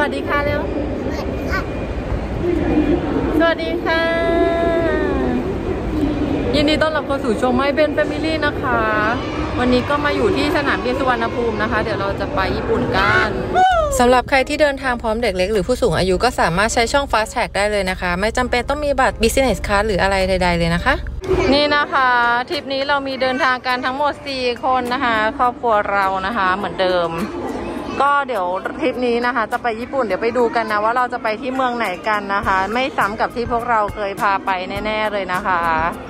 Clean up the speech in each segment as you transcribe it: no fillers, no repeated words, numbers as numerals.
วัสดีค่ะเร็วสวัสดีค่ะยินดีต้อนรับเข้าสู่ช่องไม่เป็นแฟมิลี่นะคะวันนี้ก็มาอยู่ที่สนามบินสุวรรณภูมินะคะเดี๋ยวเราจะไปญี่ปุ่นกันสำหรับใครที่เดินทางพร้อมเด็กเล็กหรือผู้สูงอายุก็สามารถใช้ช่อง Fast Track ได้เลยนะคะไม่จำเป็นต้องมีบัตร Business Class หรืออะไรใดๆเลยนะคะนี่นะคะทริปนี้เรามีเดินทางกันทั้งหมด4คนนะคะครอบครัวเรานะคะเหมือนเดิมก็เดี๋ยวทริปนี้นะคะจะไปญี่ปุ่นเดี๋ยวไปดูกันนะว่าเราจะไปที่เมืองไหนกันนะคะไม่ซ้ำกับที่พวกเราเคยพาไปแน่ๆเลยนะคะ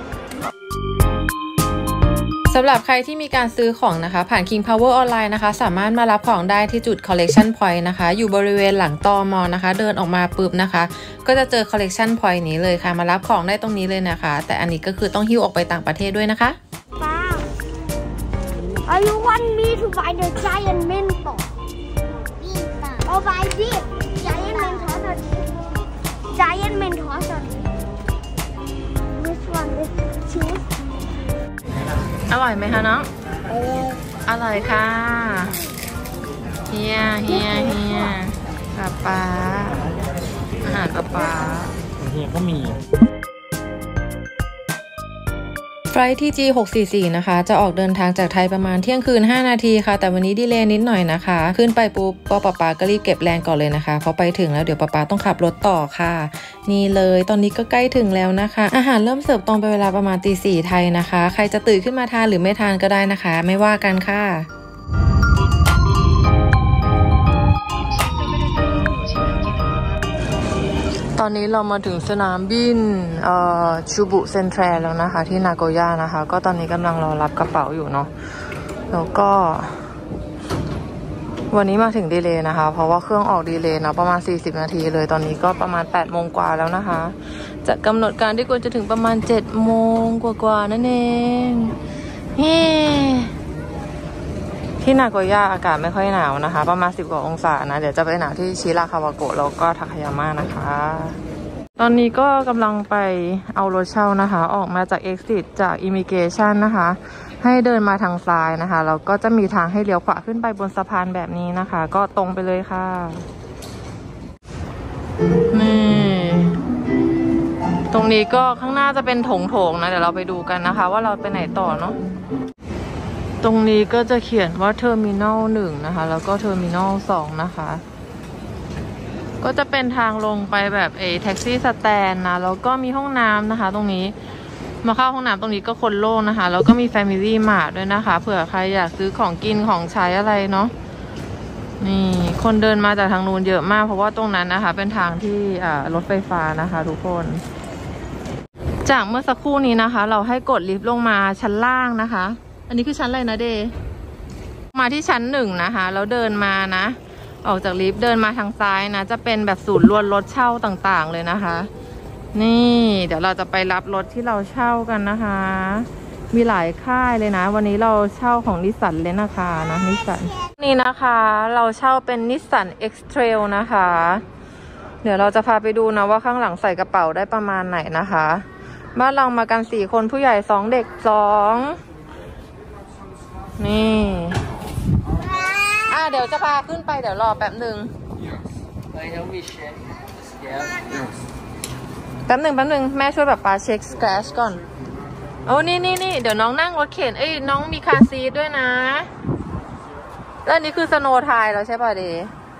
สำหรับใครที่มีการซื้อของนะคะผ่าน King Power ออนไลน์นะคะสามารถมารับของได้ที่จุด Collection Point นะคะอยู่บริเวณหลังตม.นะคะเดินออกมาปุ๊บนะคะก็จะเจอ Collection Point นี้เลยค่ะมารับของได้ตรงนี้เลยนะคะแต่อันนี้ก็คือต้องหิ้วออกไปต่างประเทศด้วยนะคะ You want me to buy the giant mentos? Oh, buy this giant mentos or giant mentos or this one with cheese. อร่อยไหมคะน้องอร่อยค่ะเฮียป๊าอาหารป๊าเฮียก็มีไฟล์ที่ G644 นะคะจะออกเดินทางจากไทยประมาณเที่ยงคืน5 นาทีค่ะแต่วันนี้ดีเลย์นิดหน่อยนะคะขึ้นไปปุ๊บก็ป๊าก็รีบเก็บแรงก่อนเลยนะคะพอไปถึงแล้วเดี๋ยวป๊าต้องขับรถต่อค่ะนี่เลยตอนนี้ก็ใกล้ถึงแล้วนะคะอาหารเริ่มเสิร์ฟตรงไปเวลาประมาณตี 4ไทยนะคะใครจะตื่นขึ้นมาทานหรือไม่ทานก็ได้นะคะไม่ว่ากันค่ะตอนนี้เรามาถึงสนามบินชูบุเซ็นทรัลแล้วนะคะที่นาโกย่านะคะก็ตอนนี้กำลังรอรับกระเป๋าอยู่เนาะแล้วก็วันนี้มาถึงดีเลย์นะคะเพราะว่าเครื่องออกดีเลย์เนาะประมาณ40 นาทีเลยตอนนี้ก็ประมาณ8 โมงกว่าแล้วนะคะจะกำหนดการที่ควรจะถึงประมาณ7 โมงกว่านั่นเองที่นาโกย่าอากาศไม่ค่อยหนาวนะคะประมาณ10 กว่าองศานะเดี๋ยวจะไปหนาวที่ชิราคาวาโกะแล้วก็ทาคายาม่านะคะตอนนี้ก็กำลังไปเอารถเช่านะคะออกมาจาก Exit จาก Immigration นะคะให้เดินมาทางซ้ายนะคะแล้วก็จะมีทางให้เลี้ยวขวาขึ้นไปบนสะพานแบบนี้นะคะก็ตรงไปเลยค่ะนี่ตรงนี้ก็ข้างหน้าจะเป็นโถงๆนะเดี๋ยวเราไปดูกันนะคะว่าเราไปไหนต่อเนาะตรงนี้ก็จะเขียนว่า Terminal 1 นะคะแล้วก็ Terminal 2 นะคะก็จะเป็นทางลงไปแบบแท็กซี่สแตนนะแล้วก็มีห้องน้ำนะคะตรงนี้มาเข้าห้องน้ำตรงนี้ก็คนโล่งนะคะแล้วก็มี Family Mart ด้วยนะคะเผื่อใครอยากซื้อของกินของใช้อะไรเนาะนี่คนเดินมาจากทางนู้นเยอะมากเพราะว่าตรงนั้นนะคะเป็นทางที่รถไฟฟ้านะคะทุกคนจากเมื่อสักครู่นี้นะคะเราให้กดลิฟต์ลงมาชั้นล่างนะคะอันนี้คือชั้นอะไรนะเดมาที่ชั้น1นะคะแล้วเดินมานะออกจากลิฟต์เดินมาทางซ้ายนะจะเป็นแบบศูนย์รวมรถเช่าต่างๆเลยนะคะนี่เดี๋ยวเราจะไปรับรถที่เราเช่ากันนะคะมีหลายค่ายเลยนะวันนี้เราเช่าของนิสสันเลยนะคะนะนิสสันนี่นะคะเราเช่าเป็นนิสสัน X-Trail นะคะเดี๋ยวเราจะพาไปดูนะว่าข้างหลังใส่กระเป๋าได้ประมาณไหนนะคะบ้านเรามากัน4 คนผู้ใหญ่2 เด็ก2นี่เดี๋ยวจะพาขึ้นไปเดี๋ยวรอแป๊บหนึ่งแป๊บหนึ่งแม่ช่วยแบบปาเช็คสแครชก่อนโอ้นี่เดี๋ยวน้องนั่งรถเข็นน้องมีคาร์ซีทด้วยนะแล้วอันนี้คือสโนว์ไทยแล้วใช่ป่ะเด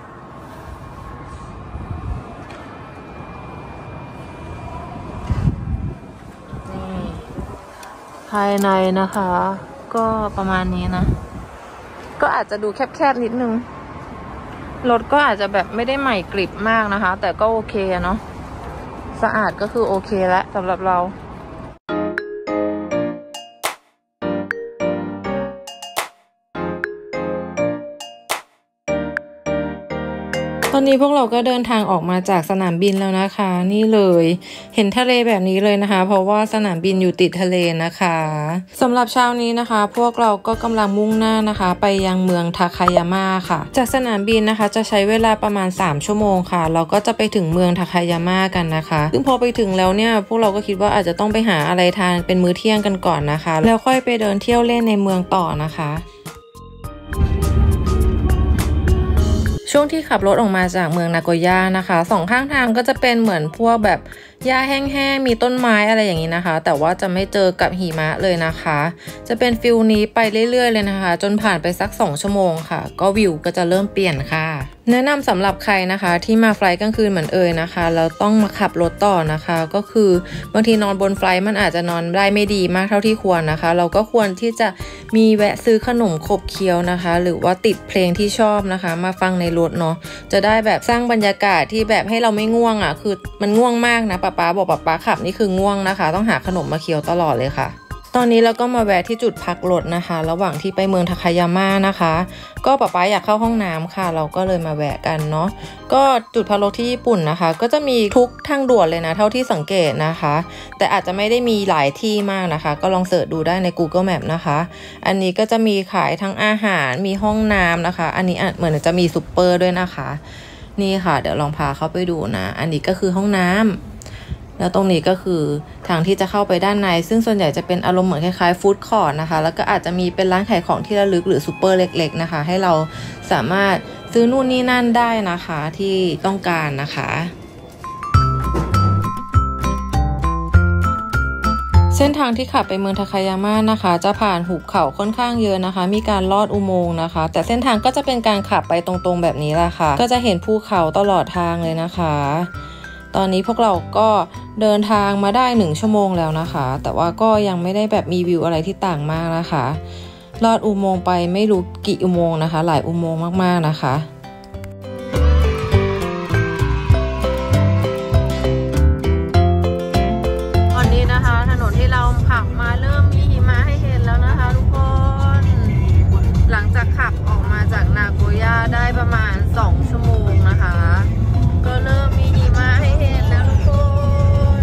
นี่ภายในนะคะก็ประมาณนี้นะก็อาจจะดูแคบๆนิดนึงรถก็อาจจะแบบไม่ได้ใหม่กริบมากนะคะแต่ก็โอเคเนาะสะอาดก็คือโอเคแล้วสำหรับเราตอนนี้พวกเราก็เดินทางออกมาจากสนามบินแล้วนะคะนี่เลยเห็นทะเลแบบนี้เลยนะคะเพราะว่าสนามบินอยู่ติดทะเลนะคะสำหรับเช้านี้นะคะพวกเราก็กำลังมุ่งหน้านะคะไปยังเมืองทาคายาม่าค่ะจากสนามบินนะคะจะใช้เวลาประมาณ3 ชั่วโมงค่ะเราก็จะไปถึงเมืองทาคายาม่ากันนะคะซึ่งพอไปถึงแล้วเนี่ยพวกเราก็คิดว่าอาจจะต้องไปหาอะไรทานเป็นมื้อเที่ยงกันก่อนนะคะแล้วค่อยไปเดินเที่ยวเล่นในเมืองต่อนะคะช่วงที่ขับรถออกมาจากเมืองนาโกย่านะคะสองข้างทางก็จะเป็นเหมือนพวกแบบหญ้าแห้งๆมีต้นไม้อะไรอย่างนี้นะคะแต่ว่าจะไม่เจอกับหิมะเลยนะคะจะเป็นฟิลนี้ไปเรื่อยๆเลยนะคะจนผ่านไปสัก2 ชั่วโมงค่ะก็วิวก็จะเริ่มเปลี่ยนค่ะแนะนำสำหรับใครนะคะที่มาไฟล์กลางคืนเหมือนนะคะแล้วต้องมาขับรถต่อนะคะก็คือบางทีนอนบนไฟล์มันอาจจะนอนได้ไม่ดีมากเท่าที่ควรนะคะเราก็ควรที่จะมีแวะซื้อขนมขบเคี้ยวนะคะหรือว่าติดเพลงที่ชอบนะคะมาฟังในรถเนาะจะได้แบบสร้างบรรยากาศที่แบบให้เราไม่ง่วงอ่ะคือมันง่วงมากนะป๊าบอกป๊าขับนี่คือง่วงนะคะต้องหาขนมมาเคี้ยวตลอดเลยค่ะตอนนี้เราก็มาแวะที่จุดพักรถนะคะระหว่างที่ไปเมืองทาคายาม่านะคะก็ป๊าอยากเข้าห้องน้ำค่ะเราก็เลยมาแวะกันเนาะก็จุดพักรถที่ญี่ปุ่นนะคะก็จะมีทุกทางด่วนเลยนะเท่าที่สังเกตนะคะแต่อาจจะไม่ได้มีหลายที่มากนะคะก็ลองเสิร์ชดูได้ใน Google Map นะคะอันนี้ก็จะมีขายทั้งอาหารมีห้องน้ำนะคะอันนี้เหมือนจะมีซุปเปอร์ด้วยนะคะนี่ค่ะเดี๋ยวลองพาเข้าไปดูนะอันนี้ก็คือห้องน้ำแล้วตรงนี้ก็คือทางที่จะเข้าไปด้านในซึ่งส่วนใหญ่จะเป็นอารมณ์เหมือนคล้ายๆฟู้ดคอร์ทนะคะแล้วก็อาจจะมีเป็นร้านขายของที่ระลึกหรือซูเปอร์เล็กๆนะคะให้เราสามารถซื้อนู่นนี่นั่นได้นะคะที่ต้องการนะคะเส้นทางที่ขับไปเมืองทาคายาม่านะคะจะผ่านหุบเขาค่อนข้างเยอะนะคะมีการลอดอุโมงค์นะคะแต่เส้นทางก็จะเป็นการขับไปตรงๆแบบนี้แหละค่ะก็จะเห็นภูเขาตลอดทางเลยนะคะตอนนี้พวกเราก็เดินทางมาได้1 ชั่วโมงแล้วนะคะแต่ว่าก็ยังไม่ได้แบบมีวิวอะไรที่ต่างมากนะคะลอดอุโมงค์ไปไม่รู้กี่อุโมงค์นะคะหลายอุโมงค์มากๆนะคะตอนนี้นะคะถนนที่เราขับมาเริ่มมีหิมะให้เห็นแล้วนะคะทุกคนหลังจากขับออกมาจากนาโกย่าได้ประมาณ2 ชั่วโมงนะคะก็เริ่มมีหิมะให้เห็นแล้วทุกคน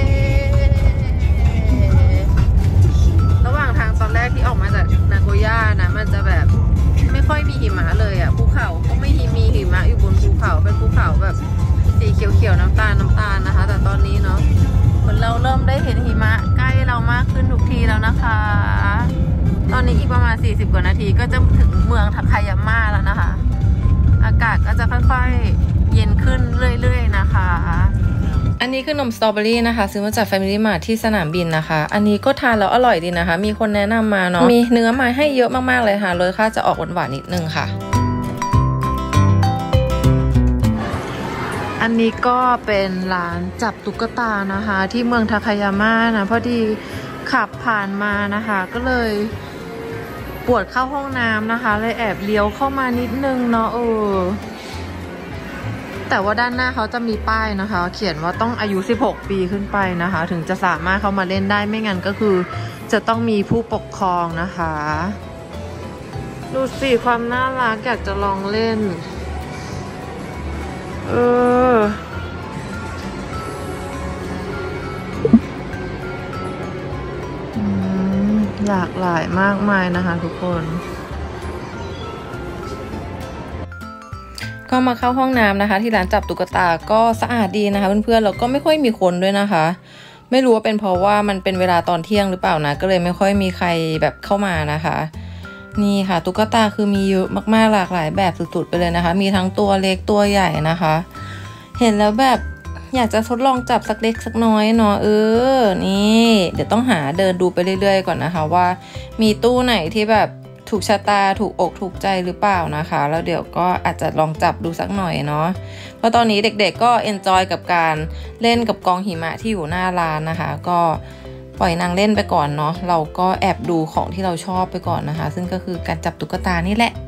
ระหว่างทางตอนแรกที่ออกมาจากนาโกย่านะมันจะแบบไม่ค่อยมีหิมะเลยอ่ะภูเขาก็ไม่มีหิมะอยู่บนภูเขาเป็นภูเขาแบบสีเขียวๆน้ำตาลนะคะแต่ตอนนี้เนาะเราเริ่มได้เห็นหิมะใกล้เรามากขึ้นทุกทีแล้วนะคะตอนนี้อีกประมาณ40 กว่านาทีก็จะถึงเมืองทาคายาม่าแล้วนะคะอากาศก็จะค่อยๆเย็นขึ้นเรื่อยๆนะคะอันนี้คือนมสตรอเบอรี่นะคะซื้อมาจาก Family Mart ที่สนามบินนะคะอันนี้ก็ทานแล้วอร่อยดีนะคะมีคนแนะนำมาเนาะมีเนื้อมาให้เยอะมากๆเลยค่ะรสชาติจะออกหวานๆนิดนึงค่ะอันนี้ก็เป็นร้านจับตุ๊กตานะคะที่เมืองทาคายาม่านะพอดีขับผ่านมานะคะก็เลยปวดเข้าห้องน้ำนะคะเลยแอบเลี้ยวเข้ามานิดนึงเนาะแต่ว่าด้านหน้าเขาจะมีป้ายนะคะเขียนว่าต้องอายุ16 ปีขึ้นไปนะคะถึงจะสามารถเข้ามาเล่นได้ไม่งั้นก็คือจะต้องมีผู้ปกครองนะคะดูสิความน่ารักอยากจะลองเล่นหลากหลายมากมายนะคะทุกคนก็มาเข้าห้องน้ำนะคะที่ร้านจับตุ๊กตาก็สะอาดดีนะคะเพื่อนๆแล้วก็ไม่ค่อยมีคนด้วยนะคะไม่รู้ว่าเป็นเพราะว่ามันเป็นเวลาตอนเที่ยงหรือเปล่านะก็เลยไม่ค่อยมีใครแบบเข้ามานะคะนี่ค่ะตุ๊กตาคือมีเยอะมากๆหลากหลายแบบสุดๆไปเลยนะคะมีทั้งตัวเล็กตัวใหญ่นะคะเห็นแล้วแบบอยากจะทดลองจับสักเล็กสักน้อยเนาะนี่เดี๋ยวต้องหาเดินดูไปเรื่อยๆก่อนนะคะว่ามีตู้ไหนที่แบบถูกชะตาถูกอกถูกใจหรือเปล่านะคะแล้วเดี๋ยวก็อาจจะลองจับดูสักหน่อยเนาะเพราะตอนนี้เด็กๆก็เอนจอยกับการเล่นกับกองหิมะที่อยู่หน้าร้านนะคะก็ปล่อยนางเล่นไปก่อนเนาะเราก็แอบดูของที่เราชอบไปก่อนนะคะซึ่งก็คือการจับตุ๊กตานี่แหละ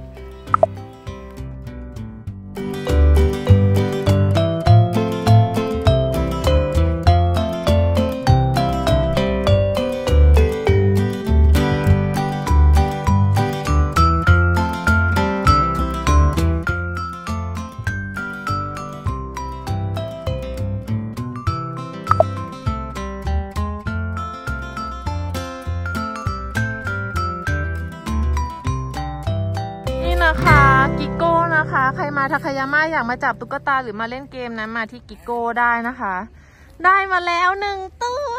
นะคะกิโก้นะคะใครมาทาคายาม่าอยากมาจับตุ๊กตาหรือมาเล่นเกมนะมาที่กิโก้ได้นะคะได้มาแล้ว1 ตัว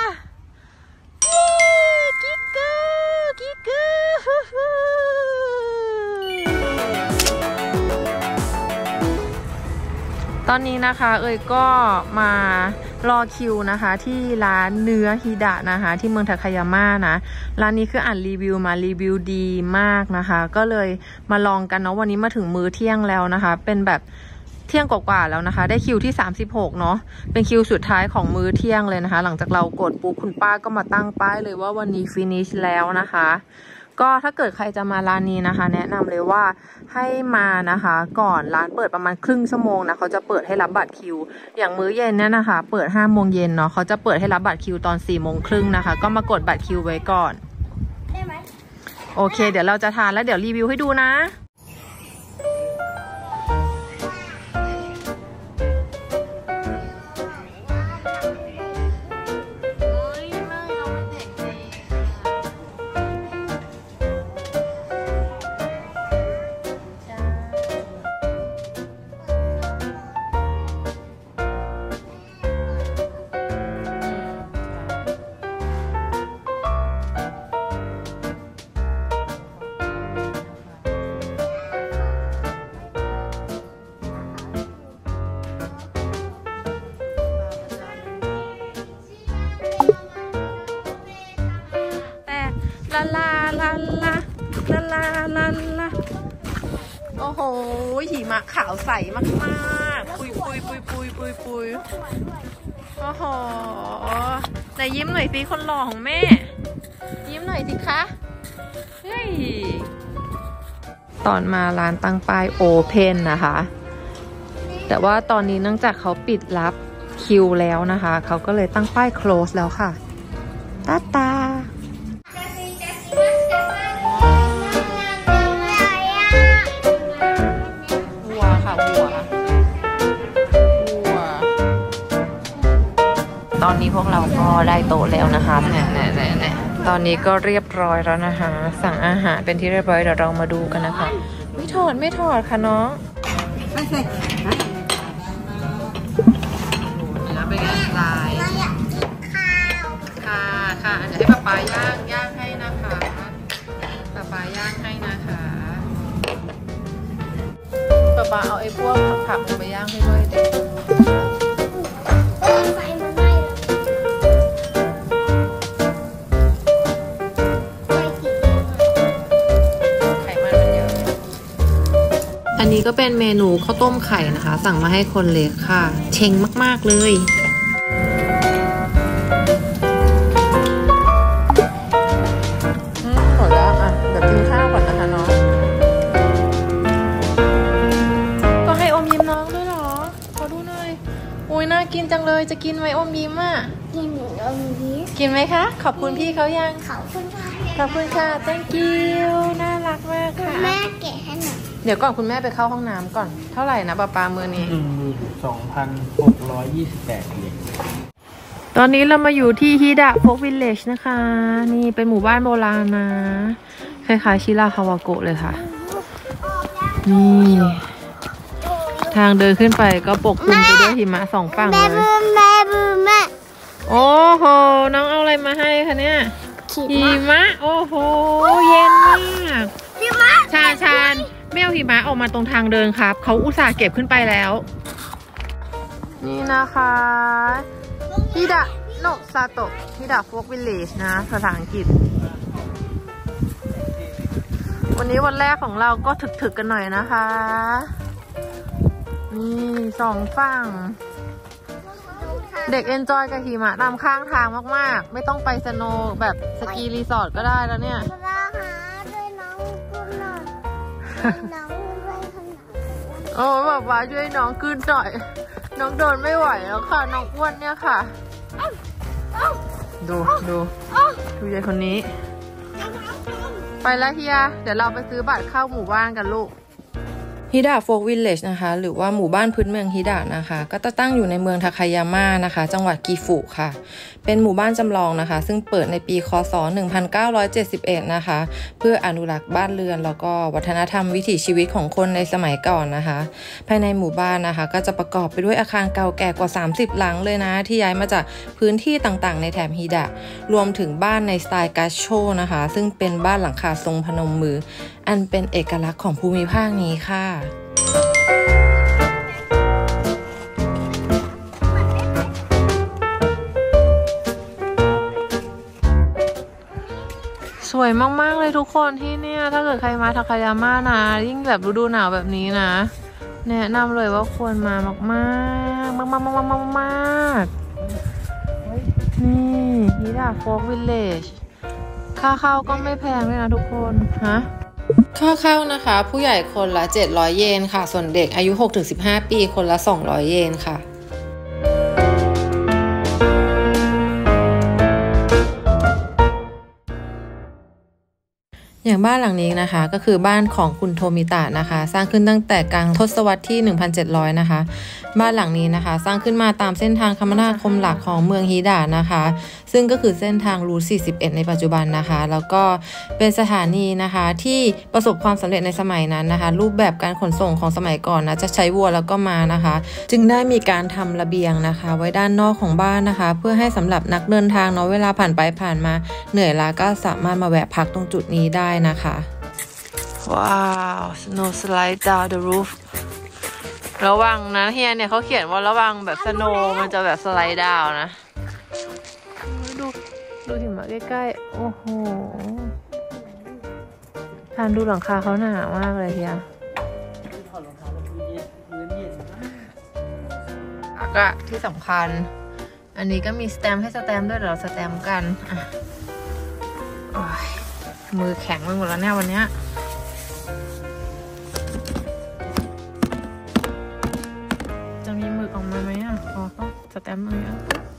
กิโก้ตอนนี้นะคะเอ่ยก็มารอคิวนะคะที่ร้านเนื้อฮิดะนะคะที่เมืองทาคายาม่านะร้านนี้คืออ่านรีวิวมารีวิวดีมากนะคะก็เลยมาลองกันเนาะวันนี้มาถึงมื้อเที่ยงแล้วนะคะเป็นแบบเที่ยงกว่าๆแล้วนะคะได้คิวที่36เนาะเป็นคิวสุดท้ายของมื้อเที่ยงเลยนะคะหลังจากเรากดปุ๊บคุณป้าก็มาตั้งป้ายเลยว่าวันนี้ฟินิชแล้วนะคะก็ถ้าเกิดใครจะมาร้านนี้นะคะแนะนำเลยว่าให้มานะคะก่อนร้านเปิดประมาณครึ่งชั่วโมงนะเขาจะเปิดให้รับบัตรคิวอย่างมื้อเย็นเนี่ยนะคะเปิด5 โมงเย็นเนาะเขาจะเปิดให้รับบัตรคิวตอน4 โมงครึ่งนะคะก็มากดบัตรคิวไว้ก่อนได้ไหมโอเคเดี๋ยวเราจะทานแล้วเดี๋ยวรีวิวให้ดูนะลาโอ้โหหิมะขาวใสมากๆปุยโอ้โหไหนยิ้มหน่อยสิคนหล่อของแม่ยิ้มหน่อยสิคะเฮ้ยตอนมาร้านตั้งป้ายโอเพนนะคะแต่ว่าตอนนี้เนื่องจากเขาปิดรับคิวแล้วนะคะเขาก็เลยตั้งป้าย close แล้วค่ะตาตอนนี้พวกเราก็ได้โต๊ะแล้วนะคะเนี่ยตอนนี้ก็เรียบร้อยแล้วนะคะสั่งอาหารเป็นที่เรียบร้อยเดี๋ยวเรามาดูกันนะคะไม่ถอดค่ะน้องไม่ใช่เนื้อเป็นลายค่ะเดี๋ยวให้ป๊าย่างให้นะคะป๊าย่างให้นะคะป๊าเอาไอ้พวกผักไปย่างให้ด้วยเด็กอันนี้ก็เป็นเมนูข้าวต้มไข่นะคะสั่งมาให้คนเล็กค่ะเชงมากๆเลยหมดแล้วอ่ะเดี๋ยวกินข้าวก่อนนะคะน้องก็ให้อมยิ้มน้องด้วยเหรอขอดูหน่อยอุ้ยน่ากินจังเลยจะกินไหมอมยิ้มอ่ะกินอมยิ้มกินไหมคะขอบคุณพี่เขายังขอบคุณค่ะthank you น่ารักมากค่ะแม่แกะให้หน่อยเดี๋ยวก่อนคุณแม่ไปเข้าห้องน้ำก่อนเท่าไหร่นะป้ามือนี้ 2,628 เหรียญตอนนี้เรามาอยู่ที่ฮิดะโฟกวิลเลจนะคะนี่เป็นหมู่บ้านโบราณนะคล้ายๆชิราคาวาโกะเลยค่ะนี่ทางเดินขึ้นไปก็ปกคลุมไปด้วยหิมะ2 ฝั่งเลยแม่โอ้โหน้องเอาอะไรมาให้คะเนี่ยหิมะโอ้โหเย็นมากชาญไม่เอาหิมะออกมาตรงทางเดินครับเขาอุตส่าห์เก็บขึ้นไปแล้วนี่นะคะฮิดะโนซาโตะฮิดะโฟกวิลเลจนะภาษาอังกฤษวันนี้วันแรกของเราก็ถึกๆกันหน่อยนะคะนี่2 ฝั่งเด็กเอนจอยกับหิมะตามข้างทางมากๆไม่ต้องไปสโนว์แบบสกีรีสอร์ทก็ได้แล้วเนี่ยโอ้แบบว่าช่วยน้องขึ้นหน่อยน้องเดินไม่ไหวแล้วค่ะน้องอ้วนเนี่ยค่ะดูยายคนนี้ไปแล้วเฮียเดี๋ยวเราไปซื้อบัตรเข้าหมู่บ้านกันลูกฮิดะโฟกวิลเลจนะคะหรือว่าหมู่บ้านพื้นเมืองฮิดะนะคะก็จะตั้งอยู่ในเมืองทาคายาม่านะคะจังหวัดกิฟุค่ะเป็นหมู่บ้านจำลองนะคะซึ่งเปิดในปีคศ1971นะคะเพื่ออนุรักษ์บ้านเรือนแล้วก็วัฒนธรรมวิถีชีวิตของคนในสมัยก่อนนะคะภายในหมู่บ้านนะคะก็จะประกอบไปด้วยอาคารเก่าแก่กว่า30 หลังเลยนะที่ย้ายมาจากพื้นที่ต่างๆในแถบฮิดะรวมถึงบ้านในสไตล์กัชโชนะคะซึ่งเป็นบ้านหลังคาทรงพนมมืออันเป็นเอกลักษณ์ของภูมิภาคนี้ค่ะวยมากๆเลยทุกคนที่เนี่ยถ้าเกิดใครมาทาคายาม่านะยิ่งแบบฤดูหนาวแบบนี้นะแนะนำเลยว่าควรมามากๆนี่ฮิดะโฟล์ควิลเลจค่าเข้าก็ไม่แพงด้วยนะทุกคนฮะค่าเข้านะคะผู้ใหญ่คนละ700 เยนค่ะส่วนเด็กอายุ 6-15 ปีคนละ200 เยนค่ะอย่างบ้านหลังนี้นะคะก็คือบ้านของคุณโทมิตะนะคะสร้างขึ้นตั้งแต่กลางทศวรรษที่ 1700 นะคะบ้านหลังนี้นะคะสร้างขึ้นมาตามเส้นทางคมนาคมหลักของเมืองฮิดะนะคะซึ่งก็คือเส้นทางรูท41ในปัจจุบันนะคะแล้วก็เป็นสถานีนะคะที่ประสบความสำเร็จในสมัยนั้นนะคะรูปแบบการขนส่งของสมัยก่อนนะจะใช้วัวแล้วก็ม้านะคะจึงได้มีการทำระเบียงนะคะไว้ด้านนอกของบ้านนะคะเพื่อให้สำหรับนักเดินทางเนาะเวลาผ่านไปผ่านมาเหนื่อยล้าก็สามารถมาแวะพักตรงจุดนี้ได้นะคะว้าว snow slide down the roof ระวังนะเฮียเนี่ยเขาเขียนว่าระวังแบบสโนว์มันจะแบบสไลด์ดาวนะดูหิมะใกล้ๆโอ้โหทานดูหลังคาเขาหนามากเลยเฮียก็ที่สำคัญอันนี้ก็มีสแตมป์ให้สแตมป์ด้วยเดี๋ยวเราสแตมป์กันมือแข็งไปหมดแล้วเนี่ยวันนี้จะมีมือออกมาไหมอ่ะอ๋อต้องสแตมป์เลยอ่ะ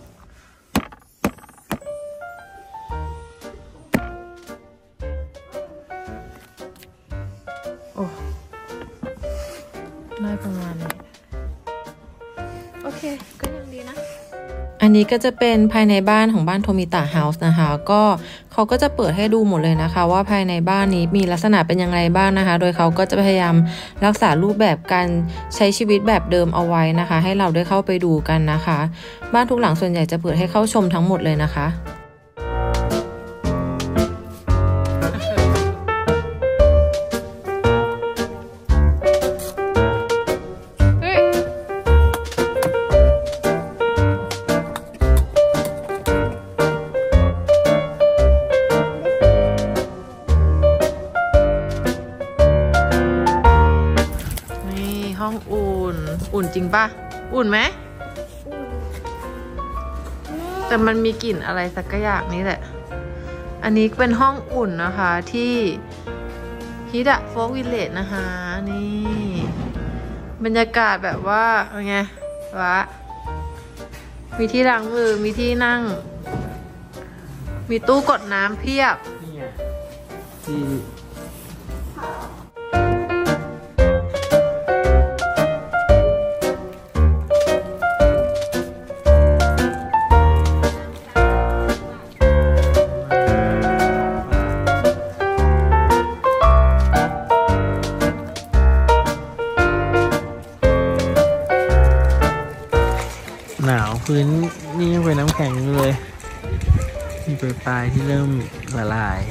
โอ้ได้ประมาณนี้โอเคก็ยังดีนะอันนี้ก็จะเป็นภายในบ้านของบ้านโทมิตะเฮาส์นะคะก็เขาก็จะเปิดให้ดูหมดเลยนะคะว่าภายในบ้านนี้มีลักษณะเป็นยังไงบ้างนะคะโดยเขาก็จะพยายามรักษารูปแบบการใช้ชีวิตแบบเดิมเอาไว้นะคะให้เราได้เข้าไปดูกันนะคะบ้านทุกหลังส่วนใหญ่จะเปิดให้เข้าชมทั้งหมดเลยนะคะห้องอุ่นจริงป่ะอุ่นไหมแต่มันมีกลิ่นอะไรสักอย่างนี้แหละอันนี้เป็นห้องอุ่นนะคะที่ฮิดะโฟล์ควิลเลจนะคะนี่บรรยากาศแบบว่าไงวะมีที่ล้างมือมีที่นั่งมีตู้กดน้ำเพียบนี่ไงที่หนาวพื้นนี่ยังเป็นน้ำแข็งอยู่เลยมีปลายที่เริ่มละลาย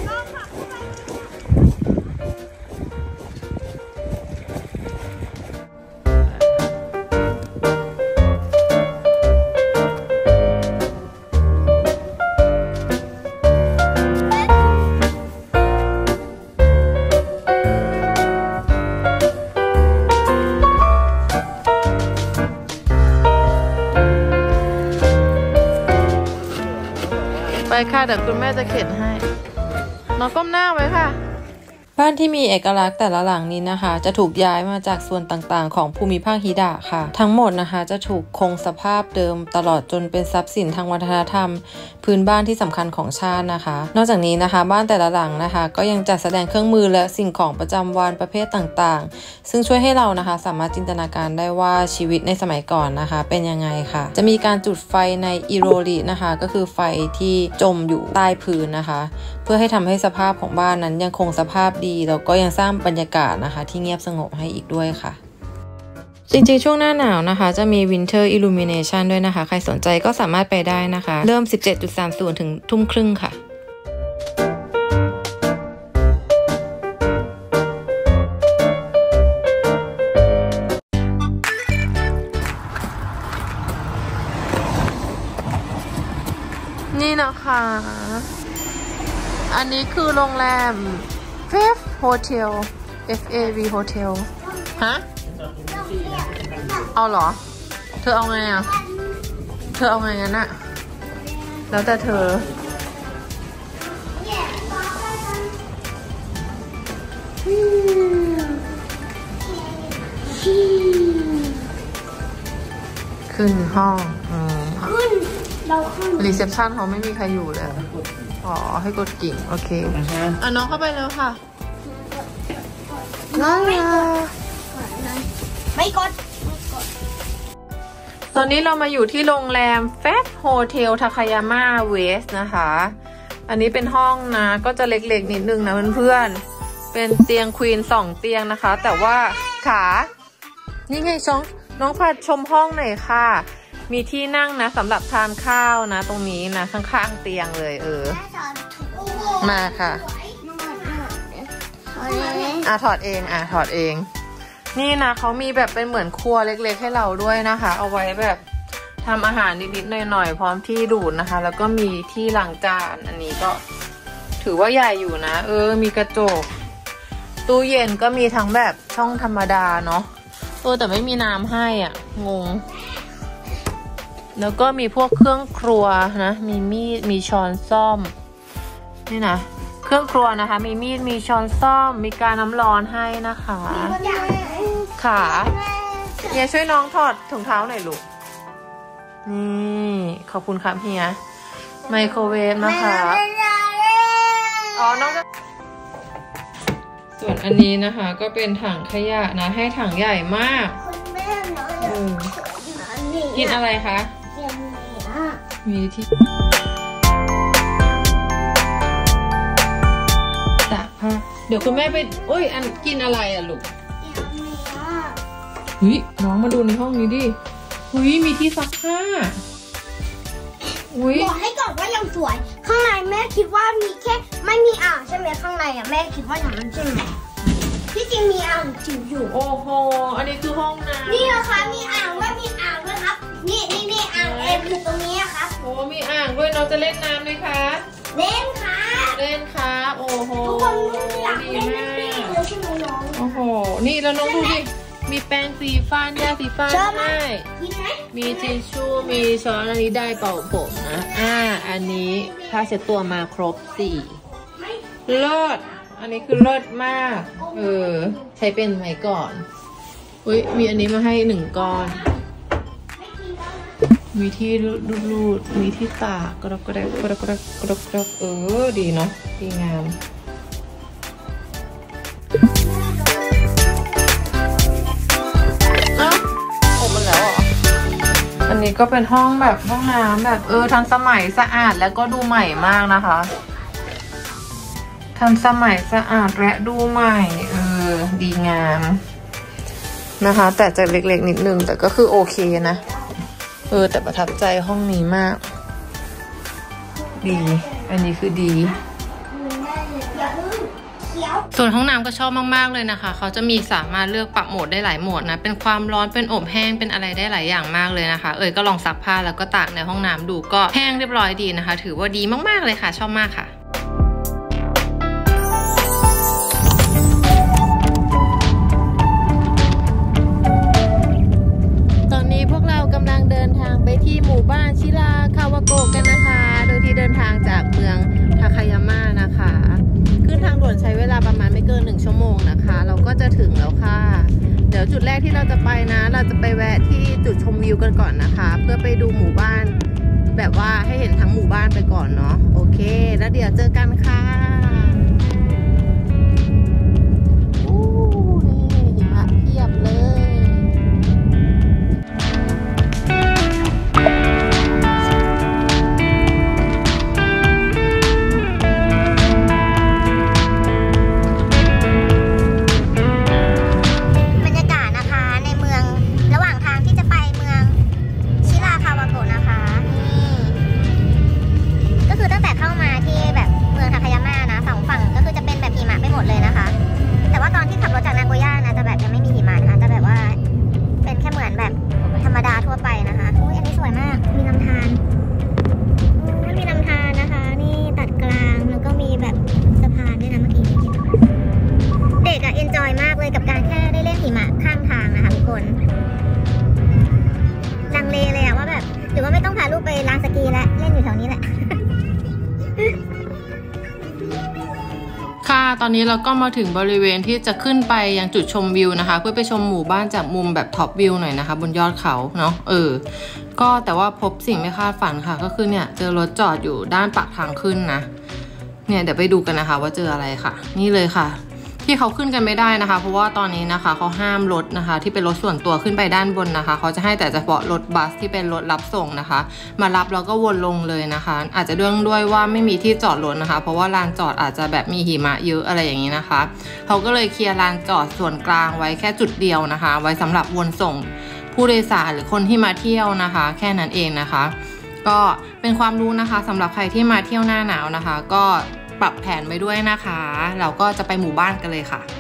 ไปค่ะเดี๋ยวคุณแม่จะเข็นให้น้องก้มหน้าไว้ค่ะ บ้านที่มีเอกลักษณ์แต่ละหลังนี้นะคะจะถูกย้ายมาจากส่วนต่างๆของภูมิภาคฮิดะค่ะทั้งหมดนะคะจะถูกคงสภาพเดิมตลอดจนเป็นทรัพย์สินทางวัฒนธรรมพื้นบ้านที่สำคัญของชาตินะคะนอกจากนี้นะคะบ้านแต่ละหลังนะคะก็ยังจัดแสดงเครื่องมือและสิ่งของประจำวันประเภทต่างๆซึ่งช่วยให้เรานะคะสามารถจินตนาการได้ว่าชีวิตในสมัยก่อนนะคะเป็นยังไงค่ะจะมีการจุดไฟในอิโรรินะคะก็คือไฟที่จมอยู่ใต้พื้นนะคะเพื่อให้ทำให้สภาพของบ้านนั้นยังคงสภาพดีแล้วก็ยังสร้างบรรยากาศนะคะที่เงียบสงบให้อีกด้วยค่ะจริงๆช่วงหน้าหนาวนะคะจะมี Winter Illumination ด้วยนะคะใครสนใจก็สามารถไปได้นะคะเริ่ม 17.30 ถึง 20:30 ค่ะนี่นะคะอันนี้คือโรงแรม FAV Hotel FAV Hotel ฮะ เอาเหรอ เธอเอาไงอ่ะ เธอเอาไงงั้นอะแล้วแต่เธอ ขึ้นห้องขึ้นเราขึ้นรีเซพชันเขาไม่มีใครอยู่เลยอ๋อให้กดกิ่งโอเคอ่ะน้องเข้าไปแล้วค่ะน้องไม่กดตอนนี้เรามาอยู่ที่โรงแรม FAV Hotel Takayama West นะคะ อันนี้เป็นห้องนะก็จะเล็กๆนิดนึงนะเพื่อนๆเป็นเตียงควีน2 เตียงนะคะ แต่ว่าขานี่ไงน้องพาชมห้องหน่อยค่ะมีที่นั่งนะสำหรับทานข้าวนะตรงนี้นะข้างๆเตียงเลยมาค่ะถอดเองถอดเองนี่นะเขามีแบบเป็นเหมือนครัวเล็กๆให้เราด้วยนะคะเอาไว้แบบทำอาหารนิดๆหน่อยๆพร้อมที่ดูดนะคะแล้วก็มีที่ล้างจานอันนี้ก็ถือว่าใหญ่อยู่นะมีกระจกตู้เย็นก็มีทั้งแบบช่องธรรมดาเนาะแต่ไม่มีน้ำให้อ่ะงงแล้วก็มีพวกเครื่องครัวนะมีมีดมีช้อนซ่อมนี่นะเครื่องครัวนะคะมีมีดมีช้อนซ่อมมีการน้ำร้อนให้นะคะขาเฮียช่วยน้องถอดถุงเท้าหน่อยลูกนี่ขอบคุณครับเฮียไมโครเวฟนะคะอ๋อน้องส่วนอันนี้นะคะก็เป็นถังขยะนะให้ถังใหญ่มากกินอะไรคะมีที่ตากผ้าเดี๋ยวคุณแม่ไปอันกินอะไรอ่ะลูกน้องมาดูในห้องนี้ดิมีที่ซักผ้าบอกให้ก่อนว่ายังสวยข้างในแม่คิดว่ามีแค่ไม่มีอ่างใช่ไหมข้างในแม่คิดว่าอย่างนั้นใช่ไหมที่จริงมีอ่างจิ๋วอยู่โอ้โหอันนี้คือห้องน้ำนี่นะคะมีอ่างด้วยครับนี่อ่างอยู่ตรงนี้ครับโอ้มีอ่างด้วยน้องจะเล่นน้ำไหมคะเล่นค่ะโอ้โหทุกคนอยากเล่นเลยใช่ไหมน้องโอ้โหนี่แล้วน้องดูดิมีแปรงสีฟันยาสีฟันให้มีทิชชู่มีช้อนอันนี้ได้เป่าผมนะอันนี้ผ้าเช็ดตัวมาครบ4เลิศอันนี้คือเลิศมากใช้เป็นไหมก่อนมีอันนี้มาให้1 ก้อนมีที่รูดมีที่ตากกระดกดีเนาะดีงามอบมันแล้วอันนี้ก็เป็นห้องแบบห้องน้ำแบบทันสมัยสะอาดแล้วก็ดูใหม่มากนะคะทันสมัยสะอาดและดูใหม่ดีงามนะคะแต่จะเล็กๆนิดนึงแต่ก็คือโอเคนะแต่ประทับใจห้องนี้มากดีอันนี้คือดีส่วนห้องน้ำก็ชอบมากๆเลยนะคะเขาจะมีสามารถเลือกปรับโหมดได้หลายโหมดนะเป็นความร้อนเป็นอบแห้งเป็นอะไรได้หลายอย่างมากเลยนะคะก็ลองซักผ้าแล้วก็ตากในห้องน้ำดูก็แห้งเรียบร้อยดีนะคะถือว่าดีมากๆเลยค่ะชอบมากค่ะตอนนี้พวกเรากำลังเดินทางไปที่หมู่บ้านชิราคาวาโกะกันนะคะโดยที่เดินทางจากเมืองทาคายาม่านะคะขึ้นทางด่วนใช้เวลาประมาณไม่เกิน1 ชั่วโมงนะคะเราก็จะถึงแล้วค่ะเดี๋ยวจุดแรกที่เราจะไปนะเราจะไปแวะที่จุดชมวิวกันก่อนนะคะเพื่อไปดูหมู่บ้านแบบว่าให้เห็นทั้งหมู่บ้านไปก่อนเนาะโอเคแล้วเดี๋ยวเจอกันค่ะนี่หิมะเพียบเลยตั้งแต่เข้ามาที่แบบเมืองทาคายาม่านะตอนนี้เราก็มาถึงบริเวณที่จะขึ้นไปยังจุดชมวิวนะคะเพื่อไปชมหมู่บ้านจากมุมแบบท็อปวิวหน่อยนะคะบนยอดเขาเนาะก็แต่ว่าพบสิ่งไม่คาดฝันค่ะก็คือเนี่ยเจอรถจอดอยู่ด้านปากทางขึ้นนะเนี่ยเดี๋ยวไปดูกันนะคะว่าเจออะไรค่ะนี่เลยค่ะที่เขาขึ้นกันไม่ได้นะคะเพราะว่าตอนนี้นะคะเขาห้ามรถนะคะที่เป็นรถส่วนตัวขึ้นไปด้านบนนะคะเขาจะให้แต่เฉพาะรถบัสที่เป็นรถรับส่งนะคะมารับแล้วก็วนลงเลยนะคะอาจจะด้วยว่าไม่มีที่จอดรถนะคะเพราะว่าลานจอดอาจจะแบบมีหิมะเยอะอะไรอย่างนี้นะคะเขาก็เลยเคลียร์ลานจอดส่วนกลางไว้แค่จุดเดียวนะคะไว้สำหรับวนส่งผู้โดยสารหรือคนที่มาเที่ยวนะคะแค่นั้นเองนะคะก็เป็นความรู้นะคะสำหรับใครที่มาเที่ยวหน้าหนาวนะคะก็ปรับแผนไว้ด้วยนะคะเราก็จะไปหมู่บ้านกันเลยค่ะ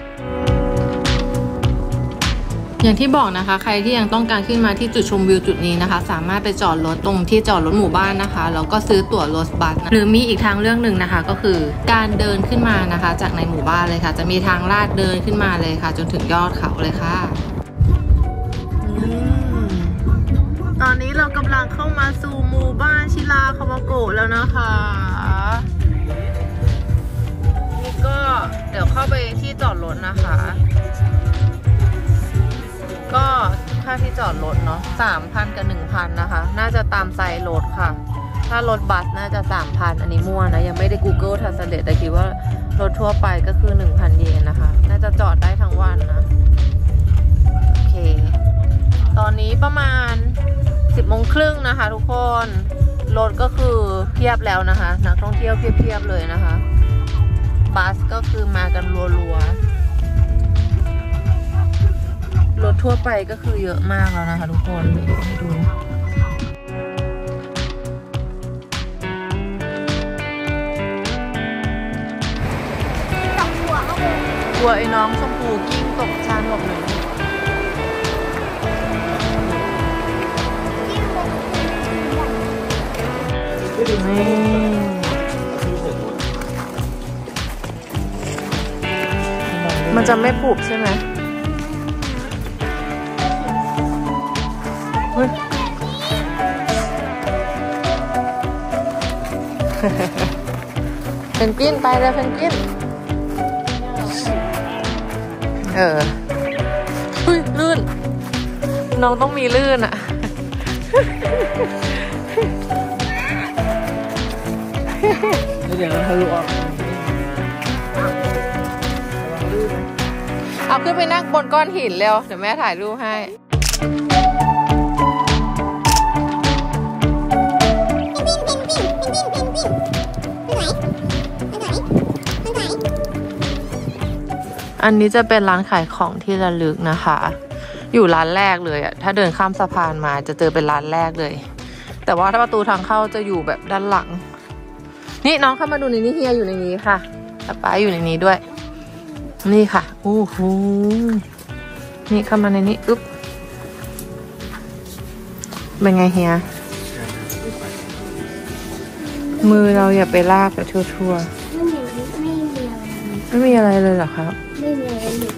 อย่างที่บอกนะคะใครที่ยังต้องการขึ้นมาที่จุดชมวิวจุดนี้นะคะสามารถไปจอดรถตรงที่จอดรถหมู่บ้านนะคะแล้วก็ซื้อตั๋วรถบัสหรือมีอีกทางเรื่องหนึ่งนะคะก็คือการเดินขึ้นมานะคะจากในหมู่บ้านเลยค่ะจะมีทางลาดเดินขึ้นมาเลยค่ะจนถึงยอดเขาเลยค่ะตอนนี้เรากำลังเข้ามาสู่หมู่บ้านชิราคาวาโกะแล้วนะคะนี่ก็เดี๋ยวเข้าไปที่จอดรถนะคะก็ค่าที่จอดรถเนาะ 3,000 กับ 1,000 นะคะน่าจะตามไซส์รถค่ะถ้ารถบัสน่าจะ 3,000 อันนี้มั่วนะยังไม่ได้ Google Translate แต่คิดว่ารถทั่วไปก็คือ 1,000 เยนนะคะน่าจะจอดได้ทั้งวันนะโอเคตอนนี้ประมาณ10 โมงครึ่งนะคะทุกคนรถก็คือเพียบแล้วนะคะนักท่องเที่ยวเพียบเลยนะคะบัสก็คือมากันรัวๆรถทั่วไปก็คือเยอะมากแล้วนะคะทุกคนให้ดูกลัวไอ้น้องชมพูกิ้งตกชานหลบหนึ่งมันจะไม่ปุบใช่ไหมเพนกวินไปแล้วเพนกวินลื่นน้องต้องมีลื่นอ่ะเดี๋ยวมันทะลุออกเอาขึ้นไปนั่งบนก้อนหินเร็วเดี๋ยวแม่ถ่ายรูปให้อันนี้จะเป็นร้านขายของที่ระลึกนะคะอยู่ร้านแรกเลยอ่ะถ้าเดินข้ามสะพานมาจะเจอเป็นร้านแรกเลยแต่ว่าถ้าประตูทางเข้าจะอยู่แบบด้านหลังนี่น้องเข้ามาดูในนี้เฮียอยู่ในนี้ค่ะป๊าอยู่ในนี้ด้วยนี่ค่ะโอ้โหนี่เข้ามาในนี้อึ๊บเป็นไงเฮียมือเราอย่าไปลากไปทั่วๆไม่มีอะไรเลยเหรอครับไม่มีอะไรเลย